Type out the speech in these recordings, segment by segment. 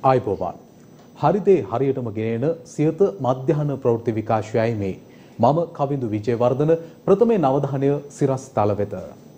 ආයුබෝවන්. හරිදේ හරියටම ගෙනෙන සියත මධ්‍යහන ප්‍රවෘත්ති විකාශයයි මේ. මම කවිඳු විජේවර්ධන ප්‍රථමයෙන් අවධානය සිරස් තල වෙත.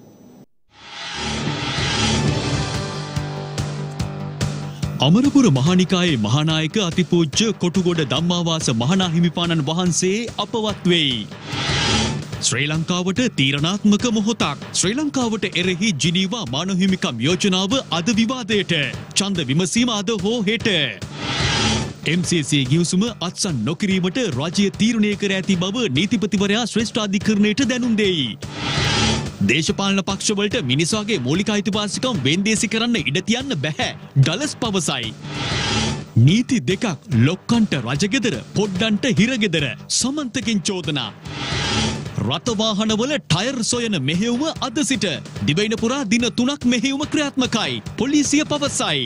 අමරපුර මහානිකායේ මහානායක අතිපූජ්‍ය කොටුගොඩ ධම්මාවාස මහා හිමිපාණන් වහන්සේ අපවත් වෙයි. ශ්‍රී ලංකාවට තීරණාත්මක මොහොතක්. ශ්‍රී ලංකාවට එරෙහි ජිනීවා මානව හිමිකම් යෝජනාව අද විවාදයට. ඡන්ද විමසීම අද හෝ හෙට. MCC ගිවිසුම අත්සන් නොකිරීමට රජය තීරණය කර ඇති බව නීතිපතිවරයා ශ්‍රේෂ්ඨාධිකරණයට දැනුම් දෙයි. දේශපාලන පක්ෂවලට මිනිසාගේ මූලික අයිතිවාසිකම් වෙන්දේසි කරන්න ඉඩ තියන්න බැහැ. ඩලස් පවසයි. නීති දෙකක් ලොක්කන්ට රජගෙදර පොඩ්ඩන්ට හිරගෙදර සමන්තකින් චෝදනා. රථවාහනවල ටයර් සොයන මෙහෙයුම අද සිට දිවයින පුරා දින 3ක් මෙහෙයුම ක්‍රියාත්මකයි. පොලිසිය පවසයි.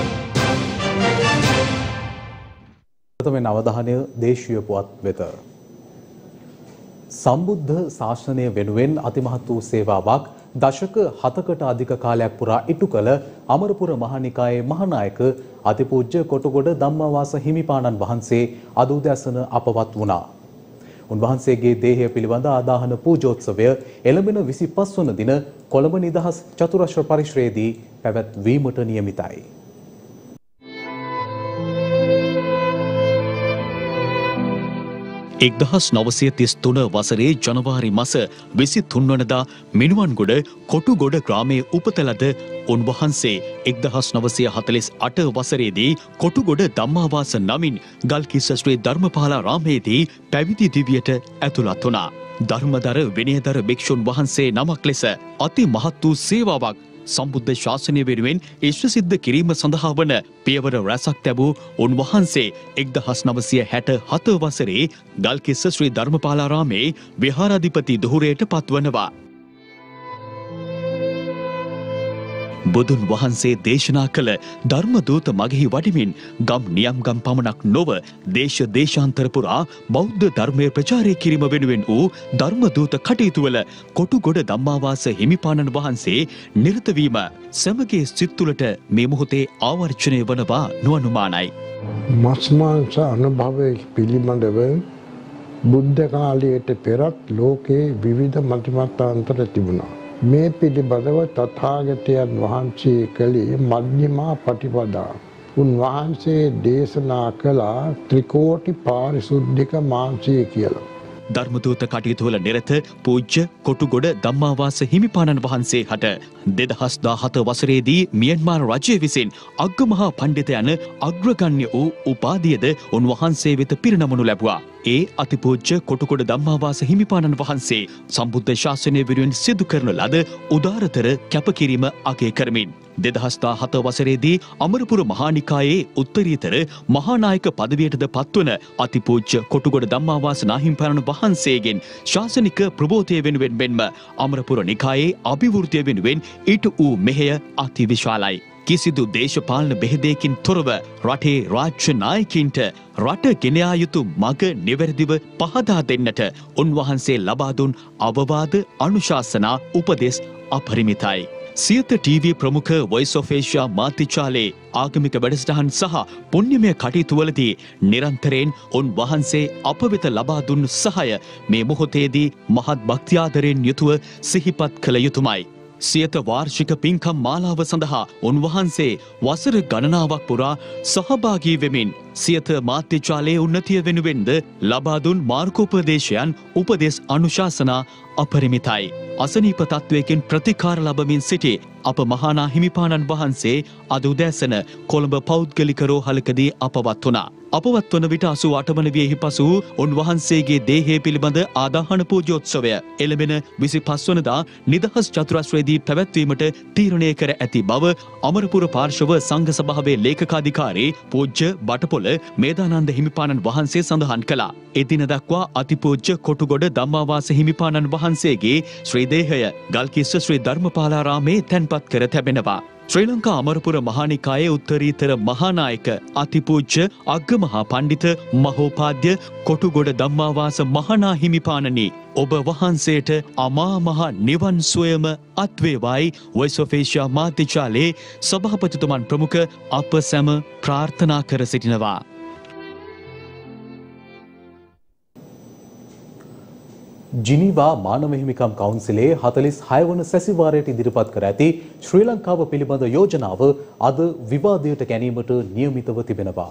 ප්‍රථමයෙන් අවධානය දේශීය පුවත් වෙත. සම්බුද්ධ ශාසනය වෙනුවෙන් අතිමහත් වූ සේවාවක් දශක 7කට අධික කාලයක් පුරා ඉටු කළ අමරපුර මහානිකායේ මහානායක අතිපූජ්‍ය කොටුගොඩ ධම්මාවාස හිමිපාණන් වහන්සේ අද උදැසන අපවත් වුණා. උන්වහන්සේගේ දේහය පිළිබඳ ආදාහන පූජෝත්සවය එළඹෙන 25 වන දින කොළඹ නිදහස් චතුරස්‍ර පරිශ්‍රයේදී පැවැත්වීමට නියමිතයි. එක්දහස් 933 වසරේ ජනවාරි මස 23 වනදා මිනුවන්ගොඩ කොටුගොඩ ග්‍රාමයේ උපත ලද උන්වහන්සේ 1948 වසරේදී කොටුගොඩ ධම්මාවාස නමින් ගල්කිස්ස ශ්‍රී ධර්මපාලාරාමයේදී පැවිදි දිවියට ඇතුළත් වුණා. ධර්මදර විනයදර භික්ෂුන් වහන්සේ නමක් ලෙස අති මහත් වූ සේවාවක් සම්බුද්ධ ශාසනය වෙනුවෙන් ඉෂ්ටසිද්ධ කිරීම සඳහා වන පියවර රැසක් තැබූ උන්වහන්සේ 1967 වසරේ ගල්කිස්ස ශ්‍රී ධර්මපාලාරාමේ විහාරාධිපති ධුරයට පත්වනවා. බුදුන් වහන්සේ දේශනා කළ ධර්මදූත මගෙහි වඩිමින් ගම් නියම්ගම් පමණක් නොව දේශ දේශාන්තර පුරා බෞද්ධ ධර්මය ප්‍රචාරය කිරීම වෙනුවෙන් වූ ධර්මදූත කටයුතු වල කොටුගොඩ ධම්මාවාස හිමිපාණන් වහන්සේ නිරත වීම සමගයේ සිත් තුළට මේ මොහොතේ ආවර්ජනය වනවා නොඅනුමානයි. මස් මාංශ අනුභවයේ පිළිබඳව බුද්ධ කාලයට පෙරත් ලෝකේ විවිධ මතිමතාන්තර තිබුණා. මේ පිළිබඳව තථාගතයන් වහන්සේ කළේ මධ්‍යමා පටිපදා. උන්වහන්සේ දේශනා කළ ත්‍රිකෝටි පාරිශුද්ධික මාංශය කියලා. ධර්මදූත කටයුතු වල නිරත පූජ්‍ය කොටුගොඩ ධම්මාවාස හිමිපාණන් වහන්සේ හට 2017 වසරේදී මියන්මාර් රජය විසින් අග්ගමහා පණ්ඩිත යන අග්‍රගණ්‍ය වූ උපාධියද උන්වහන්සේ වෙත පිරිනමනු ලැබුවා. ඒ අතිපූජ්‍ය කොටුගොඩ ධම්මාවාස හිමිපාණන් වහන්සේ සම්බුද්ධ ශාසනය වෙනුවෙන් සිදු කරන ලද උදාරතර කැපකිරීම අගය කරමින් 2017 වසරේදී අමරපුර මහානිකායේ උත්තරීතර මහානායක පදවියටද පත්වන අතිපූජ්‍ය කොටුගොඩ ධම්මාවාස නාහිමිපාණන් වහන්සේගෙන් ශාසනික ප්‍රබෝධය වෙනුවෙන් මෙන්ම අමරපුර නිකායේ අභිවෘද්ධිය වෙනුවෙන් ඊට වූ මෙහෙය අති විශාලයි. කිසිදු දේශපාලන බෙහෙදයකින් තොරව රටේ රාජ්‍ය නායකින්ට රට ගෙන යා යුතු මඟ නිවැරදිව පහදා දෙන්නට උන්වහන්සේ ලබා දුන් අවවාද අනුශාසනා උපදෙස් අපරිමිතයි. සියත TV ප්‍රමුඛ වොයිස් ඔෆ් ඒෂියා මාධ්‍යජාලයේ ආගමික වැඩසටහන් සහ පුණ්‍යමය කටයුතුවලදී නිරන්තරයෙන් උන්වහන්සේ අප වෙත ලබා දුන් සහාය මේ මොහොතේදී මහත් භක්තිආදරයෙන් යුතුව සිහිපත් කළ යුතුමයි. සියත වාර්ෂික පින්කම් මාලාව සඳහා උන්වහන්සේ වසර ගණනාවක් පුරා සහභාගී වෙමින් සියත මාධ්‍යජාලයේ උන්නතිය වෙනුවෙන්ද ලබා දුන් මාර්ගෝපදේශයන් උපදෙස් අනුශාසනා අපරිමිතයි. අසනීප තත්වයකින් ප්‍රතිකාර ලබමින් සිටි අප මහානා හිමිපාණන් වහන්සේ අද උදෑසන කොළඹ පෞද්ගලික රෝහලකදී අපවත් වුණා. අපවත් වන විට 88 වන වියෙහි පසු උන්වහන්සේගේ දේහය පිළිබඳ ආදාහන පූජෝත්සවය එළඹෙන 25 වනදා නිදහස් චතුරස්‍රයේදී පැවැත්වීමට තීරණය කර ඇති බව අමරපුර පාර්ශව සංඝ සභාවේ ලේකකාධිකාරී පූජ්‍ය බටපොළ මේධානන්ද හිමිපාණන් වහන්සේ සඳහන් කළා. එදින දක්වා අතිපූජ්‍ය කොටුගොඩ ධම්මාවාස හිමිපාණන් වහන්සේගේ ශ්‍රී දේහය ගල්කිස්ස ශ්‍රී ධර්මපාලාරාමේ තැන්පත් කර තැබෙනවා. ශ්‍රී ලංකා අමරපුර මහානිකායේ උත්තරීතර මහානායක අතිපූජ්‍ය අග්ගමහා පණ්ඩිත මහෝපාද්‍ය කොටුගොඩ ධම්මාවාස මහනා හිමිපාණනි, ඔබ වහන්සේට අමා මහ නිවන් සුවයම අත්වේවායි වොයිස් ඔෆ් ඒෂියා මාධ්‍යජාලයේ සභාපතිතුමන් ප්‍රමුඛ අප සැම ප්‍රාර්ථනා කර සිටිනවා. ජිනීවා මානව හිමිකම් කවුන්සිලේ 46 වන සැසිවාරයට ඉදිරිපත් කර ඇති ශ්‍රී ලංකාව පිළිබඳ යෝජනාව අද විවාදයට ගැනීමට නියමිතව තිබෙනවා.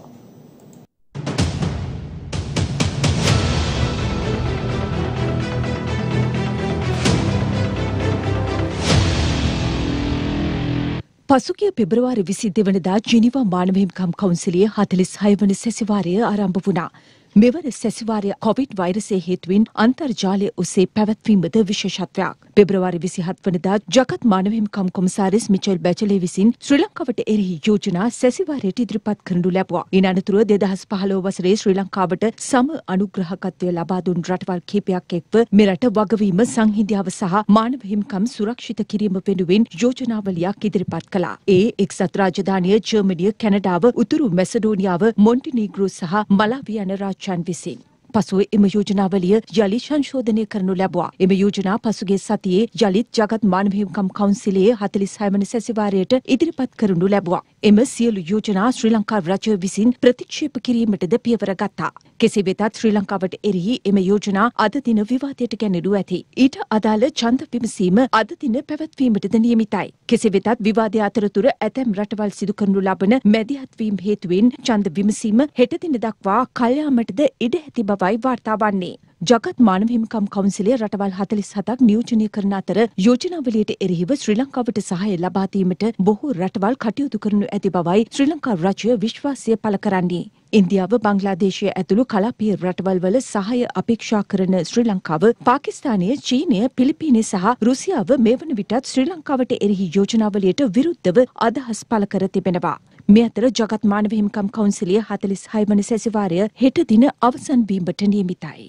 පසුගිය පෙබරවාරි 22 වනදා ජිනීවා මානව හිමිකම් කවුන්සිලයේ 46 වන සැසිවාරය ආරම්භ වුණා. මෙවර සැසිවාරය කොවිඩ් වෛරසය හේතුවෙන් අන්තර්ජාලය ඔස්සේ පැවැත්වීමද විශේෂත්වයක්. පෙබරවාරි 27 වනදා ජගත් මානව හිමිකම් කොමසාරිස් මිචෙල් බැචලේ විසින් ශ්‍රී ලංකාවට එරෙහි යෝජනා සැසිවාරයට ඉදිරිපත් කරනු ලැබුවා. ඉන් අනතුරුව 2015 වසරේ ශ්‍රී ලංකාවට සම අනුග්‍රහකත්වය ලබා දුන් රටවල් කිහිපයක් එක්ව මෙරට වගවීම සංහිඳියාව සහ මානව හිමිකම් සුරක්ෂිත කිරීම වෙනුවෙන් යෝජනාවලියක් ඉදිරිපත් කළා. ඒ එක්සත් රාජධානිය ජර්මනිය, කැනඩාව, උතුරු මැසඩෝනියාව, මොන්ටිනීග්‍රෝ සහ මලාවි යන රාජ්‍යයන් විසින්. පසුව එම යෝජනාවලිය යළි සංශෝධනය කරනු ලැබුවා. එම යෝජනා පසුගිය සතියේ යළිත් ජගත් මානව හිමිකම් කවුන්සිලයේ 46 වන සැසිවාරයට ඉදිරිපත් කරනු ලැබුවා. එම සියලු යෝජනා ශ්‍රී ලංකා රජය විසින් ප්‍රතික්ෂේප කිරීමටද පියවර ගත්තා. කෙසේ වෙතත් ශ්‍රී ලංකාවට එරෙහි එම යෝජනා අද දින විවාදයට ගැනෙනු ඇති. ඊට අදාළ ඡන්ද විමසීම අද දින පැවැත්වීමටද නියමිතයි. කෙසේ වෙතත් විවාදය අතරතුර ඇතැම් රටවල් සිදු කරනු ලබන මැදිහත්වීම් හේතුවෙන් ඡන්ද විමසීම හෙට දින දක්වා කල් යාමටද ඉඩ ඇති බවයි වාර්තා වන්නේ. ජගත් මානව හිමිකම් කවුන්සිලය රටවල් 47ක් නියෝජනය කරන අතර යෝජනාවලියට එරෙහිව ශ්‍රී ලංකාවට සහාය ලබා දීමට බොහෝ රටවල් කටයුතු කරනු ඇති බවයි ශ්‍රී ලංකා රජය විශ්වාසය පළ කරන්නේ. ඉන්දියාව, බංග්ලාදේශය ඇතුළු කලාපීය රටවල් වල සහාය අපේක්ෂා කරන ශ්‍රී ලංකාව, පාකිස්තානය, චීනය, පිලිපීනය සහ රුසියාව මේ වන විටත් ශ්‍රී ලංකාවට එරෙහි යෝජනාවලියට විරුද්ධව අදහස් පළ කර තිබෙනවා. මේ අතර ජගත් මානව හිමිකම් කවුන්සිලය 46 වන සැසිවාරය හෙට දින අවසන් වීමට නියමිතයි.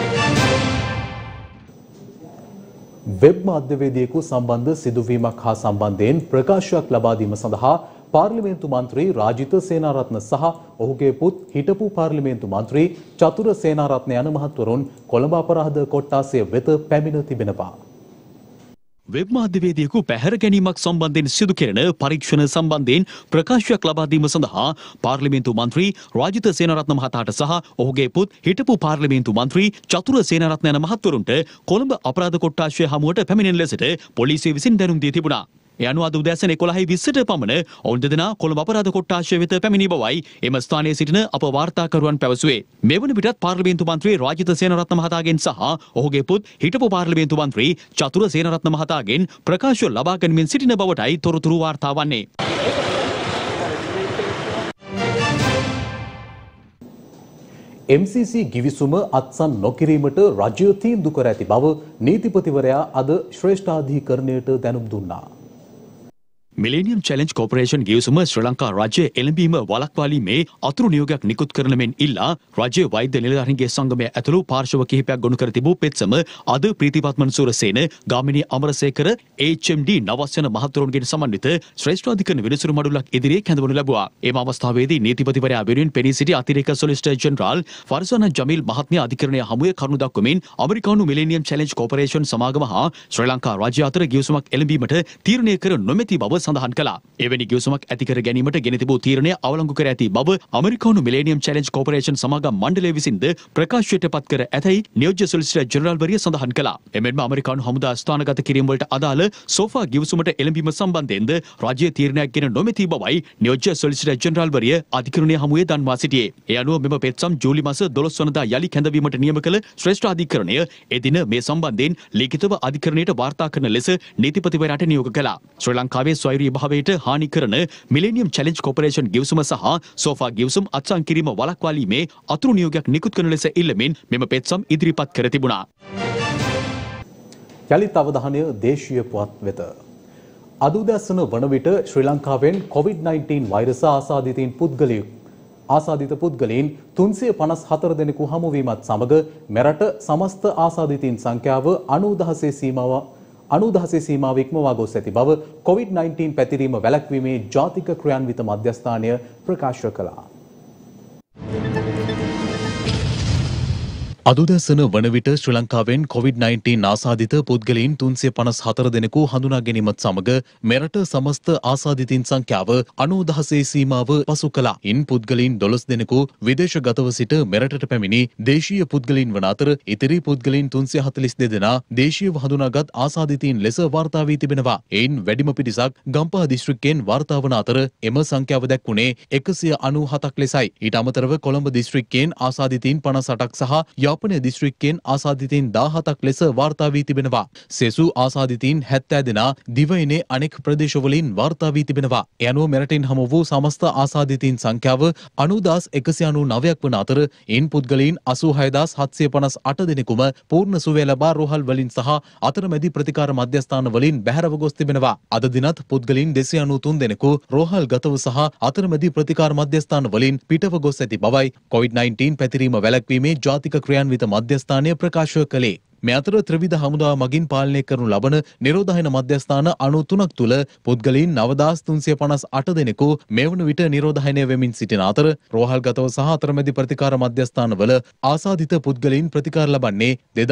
වෙබ් මාධ්‍යවේදියෙකු සම්බන්ධ සිදුවීමක් හා සම්බන්ධයෙන් ප්‍රකාශයක් ලබා දීම සඳහා පාර්ලිමේන්තු මන්ත්‍රී රාජිත සේනාරත්න සහ ඔහුගේ පුත් හිටපු පාර්ලිමේන්තු මන්ත්‍රී චතුර සේනාරත්න යන මහත්වරුන් කොළඹ අපරාධ කොට්ටාසය වෙත පැමිණ තිබෙනවා. වෙබ් මාධ්‍යවේදියෙකු පැහැර ගැනීමක් සම්බන්ධයෙන් සිදු කෙරෙන පරීක්ෂණ සම්බන්ධයෙන් ප්‍රකාශයක් ලබා දීම සඳහා පාර්ලිමේන්තු මන්ත්‍රී රාජිත සේනාරත්න මහතාට සහ ඔහුගේ පුත් හිටපු පාර්ලිමේන්තු මන්ත්‍රී චතුර සේනාරත්න යන මහත්වරුන්ට කොළඹ අපරාධ කොට්ටාශය හමුවට පැමිණෙන ලෙසට පොලිසිය විසින් දැනුම් දී තිබුණා. ඒ අනුව අද උදෑසන 11:20ට පමණ ඔවුන් දෙදෙනා කොළඹ අපරාධ කොට්ටාශය වෙත පැමිණි බවයි එම ස්ථානයේ සිටින අප වාර්තාකරුවන් පැවසුවේ. මේ වන විටත් පාර්ලිමේන්තු මන්ත්‍රී රාජිත සේනාරත්න මහතාගෙන් සහ ඔහුගේ පුත් හිටපු පාර්ලිමේන්තු මන්ත්‍රී චතුර සේනාරත්න මහතාගෙන් ප්‍රකාශ ලබා ගැනීමෙන් සිටින බවටයි තොරතුරු වාර්තා වන්නේ. MCC ගිවිසුම අත්සන් නොකිරීමට රජය තීන්දුව කර ඇති බව නීතිපතිවරයා අද ශ්‍රේෂ්ඨාධිකරණයට දැනුම් දුන්නා. මිලේනියම් චැලෙන්ජ් කෝපරේෂන් ගිවිසුම ශ්‍රී ලංකා රජය එළඹීම වළක්වාලීමේ අතුරු නියෝගයක් නිකුත් කරන මෙන් ඉල්ලා රජයේ වෛද්‍ය නිලධාරීන්ගේ සංගමය ඇතුළු පාර්ශව කිහිපයක් ගොනු කර තිබූ පෙත්සම අද ප්‍රීතිපත්මන් සූරසේන, ගාමිණී අමරසේකර, HMD නවස් යන මහත්වරුන්ගෙන් සමන්විත ශ්‍රේෂ්ඨාධිකරණ විනිසුරු මඩුල්ලක් ඉදිරියේ කැඳවනු ලැබුවා. එම අවස්ථාවේදී නීතිපතිවරයා වෙනුවෙන් පෙනී සිටි අතිරේක සොලිසිටර් ජෙනරාල් ෆර්සානා ජමීල් මහත්මිය අධිකරණය හමුවේ කරුණු දක්වමින් ඇමරිකානු මිලේනියම් චැලෙන්ජ් කෝපරේෂන් සමාගම හා ශ්‍රී ලංකා රජය අතර ගිවිසුමක් එළඹීමට තීරණය කර නොමැති බව සඳහන් කළා. එවැනි ගිවිසුමක් ඇති කර ගැනීමට ගෙන තිබූ තීරණය අවලංගු කර ඇති බව ඇමරිකානු මිලේනියම් චැලෙන්ජ් කෝපරේෂන් සමාගම් මණ්ඩලය විසින්ද ප්‍රකාශයට පත් කර ඇතැයි නියෝජ්‍ය සොලිසිටර් ජෙනරාල්වරිය සඳහන් කළා. එමෙන්ම ඇමරිකානු හමුදා ස්ථානගත කිරීම වලට අදාළ සෝෆා ගිවිසුමට එළඹීම සම්බන්ධයෙන්ද රජයේ තීරණයක් ගෙන නොමැති බවයි නියෝජ්‍ය සොලිසිටර් ජෙනරාල්වරිය අධිකරණය හමුවේ දන්වා සිටියේ. ඒ අනුව මෙම පෙත්සම් ජූලි මාස 12 වනදා යලි කැඳවීමට නියම කළ ශ්‍රේෂ්ඨ අධිකරණය එදින මේ සම්බන්ධයෙන් ලිඛිතව අධිකරණයට වාර්තා කරන ලෙස නීතිපතිවරයාට නියෝග කළා. ශ්‍රී ලංකාවේ ස්වෛරී භාවයට හානි කරන මිලේනියම් චැලෙන්ජ් කෝපරේෂන් ගිවිසුම සහ සෝෆා ගිවිසුම් අත්සන් කිරීම වළක්වාලීමේ අතුරු නියෝගයක් නිකුත් කරන ලෙස ඉල්ලමින් මෙම පෙත්සම් ඉදිරිපත් කර තිබුණා. යළිත් අවධානය දේශීය පුවත් වෙත. අද උදැසන වන විට ශ්‍රී ලංකාවෙන් COVID-19 වෛරස ආසාදිත පුද්ගලයන් 354 දෙනෙකු හමුවීමත් සමග මෙරට සමස්ත ආසාදිතයින් සංඛ්‍යාව 90000 සීමාව 90,000 සීමාව ඉක්මවා ගොස් ඇති බව COVID-19 පැතිරීම වැළැක්වීමේ ජාතික ක්‍රියාන්විත මධ්‍යස්ථානය ප්‍රකාශ කළා. අදුදැසන වන විට ශ්‍රී ලංකාවෙන් COVID-19 ආසාදිත පුද්ගලයන් 354 දෙනෙකු හඳුනා ගැනීමත් සමග මෙරට සමස්ත ආසාදිතින් සංඛ්‍යාව 90,000 සීමාව පසු කළා. ඉන් පුද්ගලයන් 12 දෙනෙකු විදේශගතව සිට මෙරටට පැමිණි දේශීය පුද්ගලයන් වන අතර ඉතිරි පුද්ගලයන් 342 දෙනා දේශීයව හඳුනාගත් ආසාදිතයින් ලෙස වාර්තා වී තිබෙනවා. එයින් වැඩිම පිරිසක් ගම්පහ දිස්ත්‍රික්කයෙන් වාර්තා වන අතර එම සංඛ්‍යාව දැක්වුණේ 197ක් ලෙසයි. ඊට අමතරව කොළඹ දිස්ත්‍රික්කයෙන් ආසාදිතයින් 58ක් සහ යාපනය දිස්ත්‍රික්කයෙන් ආසාදිතයින් 17ක් ලෙස වාර්තා වී තිබෙනවා. සෙසු ආසාදිතයින් 70 දෙනා දිවයිනේ අනෙක් ප්‍රදේශවලින් වාර්තා වී තිබෙනවා. ඒ අනුව මෙරටින් හමු වූ සමස්ත ආසාදිතයින් සංඛ්‍යාව 90,199ක් වන අතර ඉන් පුද්ගලයන් 86,758 දෙනෙකුම පූර්ණ සුවය ලබා රෝහල් වලින් සහ අතරමැදි ප්‍රතිකාර මධ්‍යස්ථාන වලින් බැහැරව ගොස් තිබෙනවා. අද දිනත් පුද්ගලයන් 293 දෙනෙකු රෝහල් ගතව සහ අතරමැදි ප්‍රතිකාර මධ්‍යස්ථාන වලින් පිටව ගොස් ඇති බවයි COVID-19 පැතිරීම වැළැක්වීමේ ජාතික ක්‍රියාන්විත මධ්‍යස්ථානය ප්‍රකාශ කළේ. මේ අතර ත්‍රිවිධ හමුදාව මගින් පාලනය කරනු ලබන නිරෝධායන මධ්‍යස්ථාන 93ක් තුළ පුද්ගලයන් 9,358 දෙනෙකු මේ වන විට නිරෝධායනය වෙමින් සිටින අතර රෝහල්ගතව සහ අතරමැදි ප්‍රතිකාර මධ්‍යස්ථානවල ආසාදිත පුද්ගලයන් ප්‍රතිකාර ලබන්නේ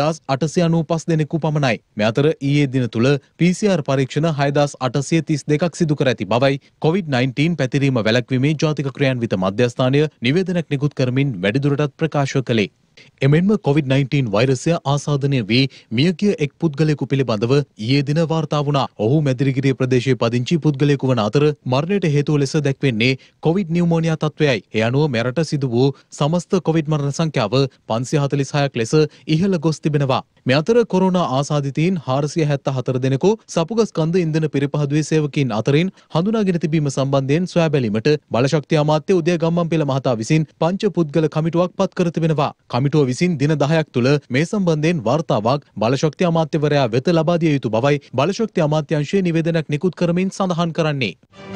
2,895 දෙනෙකු පමණයි. මේ අතර ඊයේ දින තුළ PCR පරීක්ෂණ 6,832ක් සිදු කර ඇති බවයි COVID-19 පැතිරීම වැළැක්වීමේ ජාතික ක්‍රියාන්විත මධ්‍යස්ථානය නිවේදනයක් නිකුත් කරමින් වැඩිදුරටත් ප්‍රකාශ කළේ. එමෙන්ම COVID-19 වෛරසය ආසාදනය වී මියගිය එක් පුද්ගලයෙකු පිළිබඳව ඊයේ දින වාර්තා වුණා. ඔහු මැදිරිගිරිය ප්‍රදේශයේ පදිංචි පුද්ගලයෙකු වන අතර මරණයට හේතුව ලෙස දැක්වෙන්නේ COVID නියුමෝනියා තත්ත්වයයි. ඒ අනුව මෙරට සිදු වූ සමස්ත COVID මරණ සංඛ්‍යාව 546ක් ලෙස ඉහළ ගොස් තිබෙනවා. මේ අතර කොරෝනා ආසාදිතයින් 474 දෙනෙකු සපුගස්කන්ද ඉන්ධන පිරිපහදුවේ සේවකයින් අතරින් හඳුනාගෙන තිබීම සම්බන්ධයෙන් සොයා බැලීමට බලශක්ති අමාත්‍ය උදය ගම්මන්පිල මහතා විසින් පංච පුද්ගල කමිටුවක් පත් කර තිබෙනවා. කමිටුව විසින් දින 10ක් තුළ මේ සම්බන්ධයෙන් වාර්තාවක් බලශක්ති අමාත්‍යවරයා වෙත ලබා දිය යුතු බවයි බලශක්ති අමාත්‍යාංශයේ නිවේදනයක් නිකුත් කරමින් සඳහන් කරන්නේ.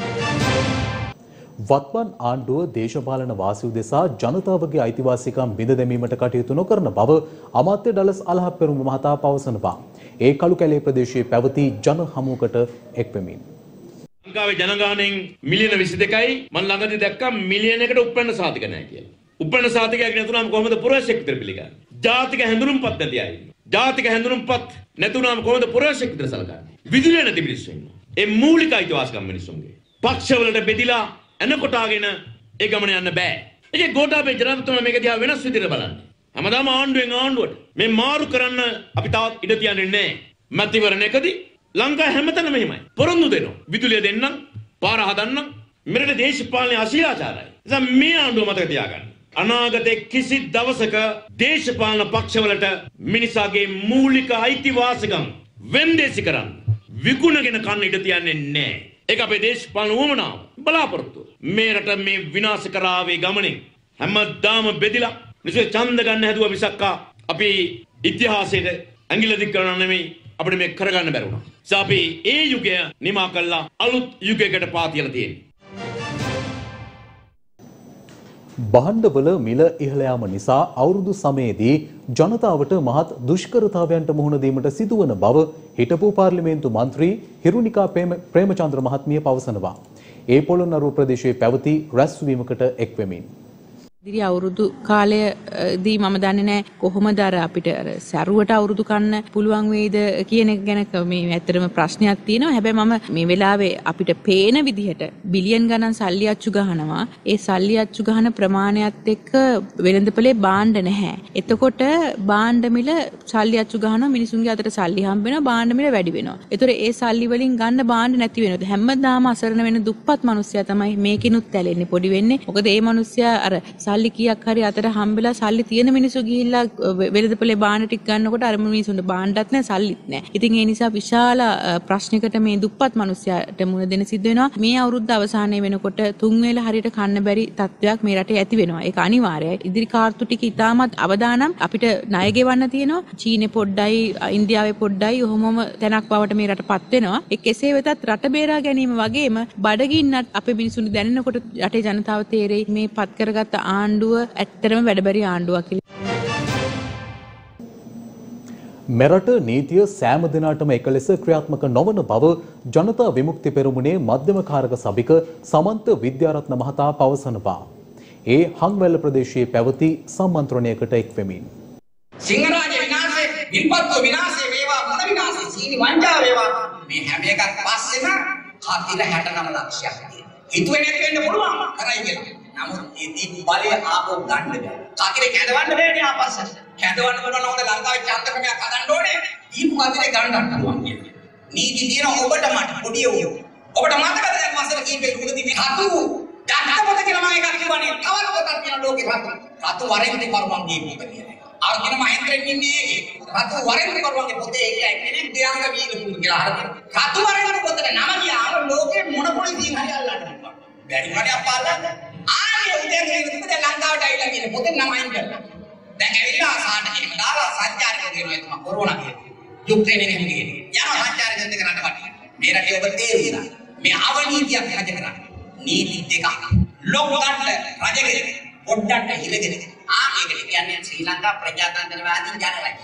වත්මන් ආණ්ඩුව දේශපාලන වාසි උදෙසා ජනතාවගේ අයිතිවාසිකම් බිඳ දැමීමට කටයුතු නොකරන බව අමාත්‍ය ඩලස් අලහප්පෙරුම මහතා පවසනවා. ඒ කළු කැලේ ප්‍රදේශයේ පැවති ජන හමුවකට එක්වෙමින් ලංකාවේ ජනගහනයෙන් මිලියන 22යි මම ළඟදී දැක්කා මිලියනයකට උප්පන්න සාධක නැහැ කියලා. උප්පන්න සාධකයක් නැතුනම කොහොමද පුරවැසියෙක් විතර පිළිගන්නේ? ජාතික හැඳුනුම්පත් නැති අය. ජාතික හැඳුනුම්පත් නැතුනම කොහොමද පුරවැසියෙක් විතර සලකන්නේ? විදුලිය නැති මිනිස්සු ඉන්නවා. ඒ මූලික අයිතිවාසිකම් මිනිස්සුන්ගේ. පක්ෂවලට බෙදිලා එනකොටාගෙන ඒ ගමන යන්න බෑ. ඒකේ ගෝඨාභය ජනාධිපතිතුමා මේක දිහා වෙනස් විදිහට බලන්නේ. හැමදාම ආණ්ඩුවෙන් ආණ්ඩුවට මේ මාරු කරන්න අපි තාත් ඉඩ තියන්නේ නැහැ. මැතිවරණයකදී ලංකාව හැමතැනම එහෙමයි. පොරොන්දු දෙනවා. විදුලිය දෙන්නම්, පාර හදන්නම්. මෙරට දේශපාලනයේ අශීලාචාරයි. නිසා මේ ආණ්ඩුව මතක තියාගන්න. අනාගතයේ කිසි දවසක දේශපාලන පක්ෂවලට මිනිසාගේ මූලික අයිතිවාසිකම් වෙන්දේසි කරන්න විකුණගෙන කන්න ඉඩ තියන්නේ නැහැ. ඒක අපේ දේශපාලන උවමනාව බලාපොරොත්තු. මේ රට මේ විනාශ කරාවේ ගමනේ හැමදාම බෙදිලා මිනිස්සු ඡන්ද ගන්න හැදුවා මිසක් අපි ඉතිහාසයට ඇඟිලි දික් කරනවා නෙමෙයි අපිට මේක කරගන්න බැරි වුණා. අපි ඒ යුගය නිමා කළා අලුත් යුගයකට පා තියලා තියෙනවා. භාණ්ඩවල මිල ඉහළ යාම නිසා අවුරුදු සමයේදී ජනතාවට මහත් දුෂ්කරතාවයන්ට මුහුණ දීමට සිදුවන බව හිටපු පාර්ලිමේන්තු මන්ත්‍රී හිරුනිකා ප්‍රේමචන්ද්‍ර මහත්මිය පවසනවා. ඒ පොළොන්නරුව ප්‍රදේශයේ පැවති රැස්වීමකට එක්වෙමින් ඉදිරි අවුරුදු කාලයේදී මම දන්නේ නැහැ කොහොමද අර අපිට අර සරුවට අවුරුදු කන්න පුළුවන් වේද කියන එක ගැන මේ ඇත්තටම ප්‍රශ්නයක් තියෙනවා. හැබැයි මම මේ වෙලාවේ අපිට පේන විදිහට බිලියන් ගණන් සල්ලි අච්චු ගහනවා. ඒ සල්ලි අච්චු ගහන ප්‍රමාණයත් එක්ක වෙළඳපොලේ භාණ්ඩ නැහැ. එතකොට භාණ්ඩ මිල සල්ලි අච්චු ගහනවා, මිනිසුන්ගේ අතට සල්ලි හම්බ වෙනවා, භාණ්ඩ මිල වැඩි වෙනවා. ඒතර ඒ සල්ලි වලින් ගන්න භාණ්ඩ නැති වෙනවා. හැමදාම අසරණ වෙන දුප්පත් මිනිස්සයා තමයි මේකිනුත් ඇලෙන්නේ, පොඩි වෙන්නේ. මොකද ඒ මිනිස්සයා අර සල්ලි කීයක් හරි අතට හම්බෙලා සල්ලි තියෙන මිනිස්සු ගිහිල්ලා වෙළඳපොලේ භාණ්ඩ ටික ගන්නකොට අර මිනිස්සුන්ට භාණ්ඩත් නැහැ, සල්ලිත් නැහැ. ඉතින් ඒ නිසා විශාල ප්‍රශ්නයකට මේ දුප්පත් මිනිස්සයාට මුහුණ දෙන්න සිද්ධ වෙනවා. මේ අවුරුද්ද අවසානයේ වෙනකොට තුන් වේල හරියට කන්න බැරි තත්ත්වයක් මේ රටේ ඇති වෙනවා. ඒක අනිවාර්යයි. ඉදිරි කාර්තු ටික ඉතාමත් අවදානම් අපිට ණය ගෙවන්න තියෙනවා. චීනේ පොඩ්ඩයි, ඉන්දියාවේ පොඩ්ඩයි ඔහොමම තැනක් බවට මේ රටපත් වෙනවා. ඒ කෙසේ වෙතත් රට බේරා ගැනීම වගේම බඩගින්නත් අපේ මිනිසුන්ට දැනෙනකොට රටේ ජනතාව තේරෙයි මේ පත් කරගත්ත ආණ්ඩුව ඇත්තටම වැඩබැරි ආණ්ඩුවක් කියලා. මෙරට නීතිය සෑම දිනටම එක ලෙස ක්‍රියාත්මක නොවන බව ජනතා විමුක්ති පෙරමුණේ මධ්‍යම කාරක සභික සමන්ත විද්‍යාරත්න මහතා පවසනවා. ඒ හංවැල්ල ප්‍රදේශයේ පැවති සම්මන්ත්‍රණයකට එක්වෙමින්. සිංහරාජ විනාශය, විපත්තු විනාශය වේවා, මොන විනාශය, සීනි වංචා වේවා, මේ හැම එකක් පස්සෙම කතිර 69 ලක්ෂයක් තියෙනවා. හිතුවේ නැති වෙන්න පුළුවන් කරයි කියලා. නමුත් මේ දීපු බලය ආපහු ගන්න බෑ. කතිර කැදවන්න බෑනේ ආපස්සට. කැදවන්න පුළුවන් නම් ලංකාවේ චන්ද්‍රක්‍රමයක් හදන්න ඕනේ. දීපු කතිර ගන්නත් පුළුවන් කියන්නේ. නීති තියෙන ඔබට මට පොඩි උයෝ. ඔබට මතකද දැන් මාසෙක කීපෙක උඩදී මේ රතු දක්ෂපොත කියලා මම එකක් කිව්වනේ. තවත් පොතක් තියෙන ලෝකේ රතු වරෙන්ටි කරුවන් දීපු කියලා. අර්ජුන මහේන්ද්‍රන් ඉන්නේ ඒකේ. රතු වරෙන්ටි කරුවන්ගේ පොතේ ඒක කෙනෙක් දෙයංග වීරපුරු කියලා හරියට. රතු වරෙන්ටි පොතේ නම කියාම ලෝකේ මොන පොලිසියෙන් හරි අල්ලන්න පුළුවන්. බැරි වුණානේ අප්පා අල්ලන්න. ආයේ උදේ ගිහින් දැන් ලංකාවට ඇවිල්ලා කියන පොතේ නම අයින් කරලා. දැන් ඇවිල්ලා සාට කියන දාලා සංචාරක දෙනවා එතුමා කොරෝනා කියන්නේ. යුක්‍රේනයේ කියන්නේ. යනවා සංචාරක දෙන්න රට වටේ. මේ රටේ ඔබ තේරුණා. මේ අවනීතියක් රජ කරන්නේ. නීති දෙකක්. ලොක්කට රජගෙදර පොඩ්ඩක් හිරගෙන. මේකට කියන්නේ ශ්‍රී ලංකා ප්‍රජාතන්ත්‍රවාදී ජනරජය.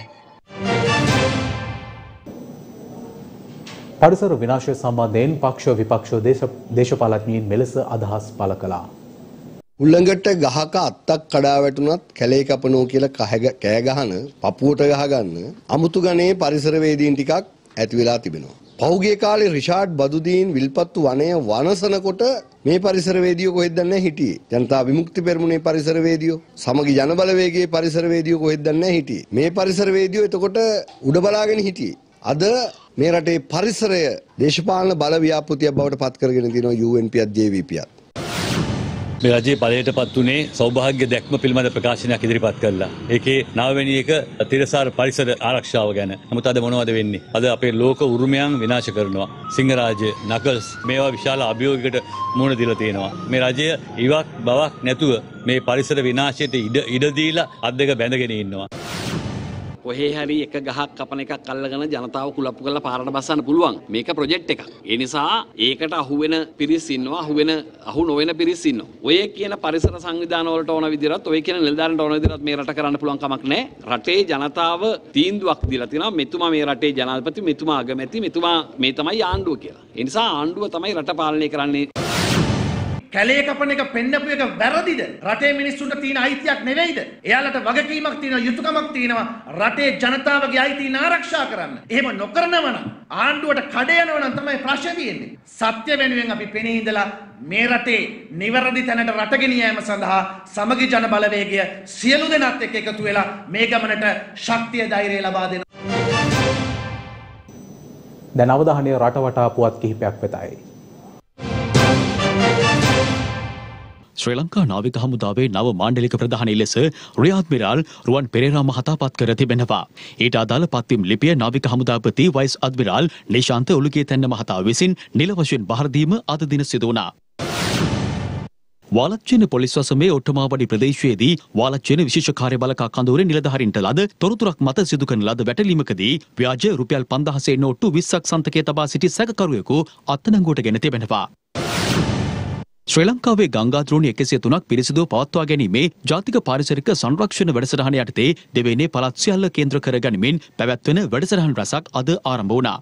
පරිසර විනාශය සම්බන්ධයෙන් පක්ෂ විපක්ෂ දේශපාලඥයින් මෙලෙස අදහස් පළ කළා. උල්ලංගට ගහක අත්තක් කඩා වැටුණත් කැලේ කපනෝ කියලා කෑ ගහන පපුවට ගහගන්න අමුතු ගණේ පරිසරවේදීන් ටිකක් ඇති වෙලා තිබෙනවා. පහුගිය කාලේ රිෂාඩ් බදුදීන් විල්පත්තු වනය වනසනකොට මේ පරිසරවේදියෝ කොහෙද නැහැ හිටියේ. ජනතා විමුක්ති පෙරමුණේ පරිසරවේදියෝ, සමගි ජනබලවේගයේ පරිසරවේදියෝ කොහෙද නැහැ හිටියේ. මේ පරිසරවේදියෝ එතකොට උඩ බලාගෙන හිටියේ. අද මේ රටේ පරිසරය දේශපාලන බල ව්‍යාපෘතියක් බවට පත් කරගෙන තියෙනවා UNPත් JVPත්. මේ රජයේ බලයට පත් වුණේ සෞභාග්‍ය දැක්ම පිළිබඳ ප්‍රකාශනයක් ඉදිරිපත් කළා. ඒකේ 9 වෙනි එක තිරසාර පරිසර ආරක්ෂාව ගැන. නමුත් අද මොනවද වෙන්නේ? අද අපේ ලෝක උරුමයන් විනාශ කරනවා. සිංහරාජ්‍ය, නකල්ස් මේවා විශාල අභියෝගයකට මුහුණ දීලා තියෙනවා. මේ රජය ඉවක් බවක් නැතුව මේ පරිසර විනාශයට ඉඩ දීලා අත් දෙක බැඳගෙන ඉන්නවා. කොහේ හරි එක ගහක් කපන එකක් අල්ලගෙන ජනතාව කුලප්පු කරලා පාරට බස්සන්න පුළුවන්. මේක ප්‍රොජෙක්ට් එකක්. ඒ නිසා ඒකට අහු වෙන පිරිස් ඉන්නවා, අහු නොවන පිරිස් ඉන්නවා. ඔය කියන පරිසර සංවිධාන වලට ඕන විදිහට, ඔය කියන නිලධාරීන්ට ඕන විදිහට මේ රට කරන්න පුළුවන් කමක් නැහැ. රටේ ජනතාව තීන්දුවක් දීලා තිනවා මෙතුමා මේ රටේ ජනාධිපති, මෙතුමා අගමැති, මෙතුමා මේ තමයි ආණ්ඩුව කියලා. ඒ නිසා ආණ්ඩුව තමයි රට පාලනය කරන්නේ. කැලේ කපන එක පෙන්නපු එක වැරදිද? රටේ මිනිස්සුන්ට තියෙන අයිතියක් නෙවෙයිද? එයාලට වගකීමක් තියෙනවා, යුතුයකමක් තියෙනවා රටේ ජනතාවගේ අයිතීන් ආරක්ෂා කරන්න. එහෙම නොකරනව නම් ආණ්ඩුවට කඩ යනවා නම් තමයි ප්‍රශ්නේ තියෙන්නේ. සත්‍ය වෙනුවෙන් අපි පෙනී ඉඳලා මේ රටේ නිවැරදි තැනට රට ගෙනියෑම සඳහා සමගි ජන බලවේගය සියලු දෙනාත් එක්ක එකතු වෙලා මේ ගමනට ශක්තිය ධෛර්යය ලබා දෙනවා. දැන් අවධානය රටවටා පුවත් කිහිපයක් වෙතයි. ශ්‍රී ලංකා නාවික හමුදාවේ නව මාණ්ඩලික ප්‍රධානී ලෙස රියර් අඩ්මිරාල් රුවන් පෙරේරා මහතා පත් කර තිබෙනවා. ඊට අදාළ පත්වීම් ලිපිය නාවික හමුදාපති වයිස් අඩ්මිරාල් නිශාන්ත උළුගේතැන්න මහතා විසින් නිල වශයෙන් බහර දීම අද දින සිදු වුණා. වාලච්චේන පොලිස් වසමේ ඔට්ටමාවඩි ප්‍රදේශයේදී වාලච්චේන විශේෂ කාර්ය බළකා කඳවුරේ නිලධාරීන්ට ලද තොරතුරක් මත සිදු කරන ලද වැටලීමකදී ව්‍යාජ රුපියල් 5000 නෝට්ටු 20ක් සන්තකයේ තබා සිටි සැකකරුවෙකු අත්අඩංගුවට ගෙන තිබෙනවා. ශ්‍රී ලංකාවේ ගංගාද්‍රෝණි 103ක් පිරිසිදුව පවත්වා ගැනීමේ ජාතික පාරිසරික සංරක්ෂණ වැඩසටහන යටතේ දෙවයිනේ පළාත් සියල්ල කේන්ද්‍ර කර ගැනීමෙන් පැවැත්වෙන වැඩසටහන් රැසක් අද ආරම්භ වුණා.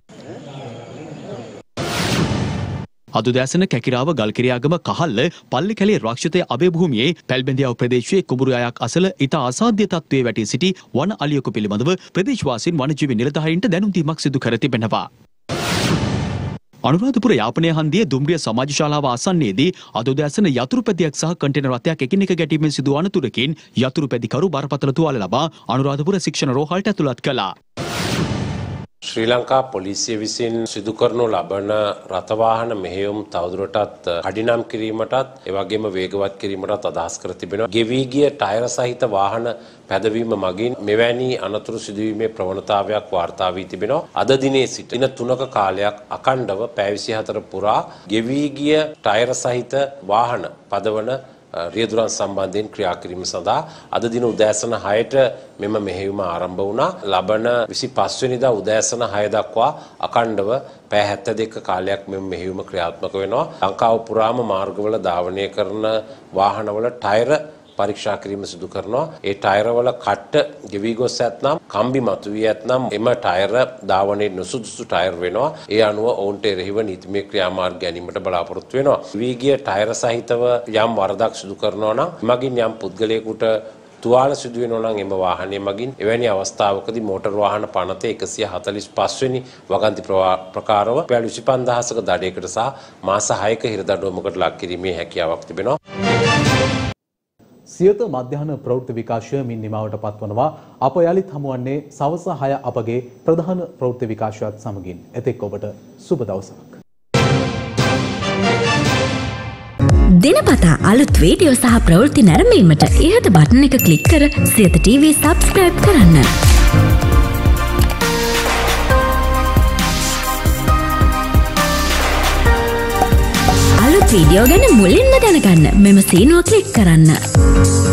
අදුදෑසන කැකිරාව ගල්කිරියාගම කහල්ල පල්ලිකැලේ රාක්ෂිත අබේ භූමියේ පැල්බැඳියාව ප්‍රදේශයේ කුඹුරු අයක් අසල ඉතා අසාධ්‍ය තත්ත්වයේ වැටී සිටි වන අලියකු පිළිබඳව ප්‍රදේශවාසීන් වනජීවි නිලධාරීන්ට දැනුම් දීමක් සිදු කර තිබෙනවා. අනුරාධපුර යාපනය හන්දියේ දුම්රිය සමාජ ශාලාව ආසන්නයේදී අද උදෑසන යතුරු පැදියක් සහ කන්ටේනර් රථයක් එකිනෙක ගැටීමෙන් සිදු වන අනතුරකින් යතුරු පැදිකරු බරපතල තුවාල ලබා අනුරාධපුර ශික්ෂණ රෝහලට ඇතුළත් කළා. ශ්‍රී ලංකා පොලිසිය විසින් සිදු කරනු ලබන රථවාහන මෙහෙයුම් තවදුරටත් කඩිනම් කිරීමටත් එවැගේම වේගවත් කිරීමටත් අදහස් කර තිබෙනවා. ගෙවී ගිය ටයර් සහිත වාහන පැදවීම මගින් මෙවැනි අනතුරු සිදුවීමේ ප්‍රවණතාවයක් වාර්තා වී තිබෙනවා. අද දිනේ සිට දින 3ක කාලයක් අඛණ්ඩව පැය 24 පුරා ගෙවී ගිය ටයර් සහිත වාහන පදවන රියදුරන් සම්බන්ධයෙන් ක්‍රියා කිරීම සඳහා අද දින උදෑසන 6ට මෙම මෙහෙයුම ආරම්භ වුණා. ලබන 25 වෙනිදා උදෑසන 6 දක්වා අඛණ්ඩව පැය 72ක කාලයක් මෙම මෙහෙයුම ක්‍රියාත්මක වෙනවා. ලංකාව පුරාම මාර්ගවල ධාවනය කරන වාහනවල ටයර් පරීක්ෂා කිරීම සිදු කරනවා. ඒ ටයරවල කට්ට ගෙවි ගොස් ඇතනම් කම්බි මතුවී ඇතනම් එම ටයර ධාවනයේ නුසුදුසු ටයර් වෙනවා. ඒ අනුව ඔවුන්ට එරෙහිව නීතිමය ක්‍රියාමාර්ග ගැනීමට බලාපොරොත්තු වෙනවා. ගෙවි ගිය ටයර සහිතව යම් වරදක් සිදු කරනවා නම් මගින් යම් පුද්ගලයෙකුට තුවාල සිදු වෙනවා නම් එම වාහනය මගින් එවැනි අවස්ථාවකදී මෝටර් වාහන පනත 145 වෙනි වගන්ති ප්‍රකාරව රුපියල් 25000ක දඩයකට සහ මාස 6ක හිරදඬුවමකට ලක් කිරීමේ හැකියාවක් තිබෙනවා. සියත මධ්‍යහන ප්‍රවෘත්ති විකාශය මින් නිමාවට පත්වනවා. අප යළිත් හමුවන්නේ සවස 6 අපගේ ප්‍රධාන ප්‍රවෘත්ති විකාශයත් සමගින්. එතෙක් ඔබට සුබ දවසක්. දිනපතා අලුත් වීඩියෝ සහ ප්‍රවෘත්ති නැරඹීමට ඉහත බටන් එක ක්ලික් කර සියත TV සබ්ස්ක්‍රයිබ් කරන්න. අලුත් වීඩියෝ ගැන මුලින්ම දැනගන්න මෙම සීනුව ක්ලික් කරන්න.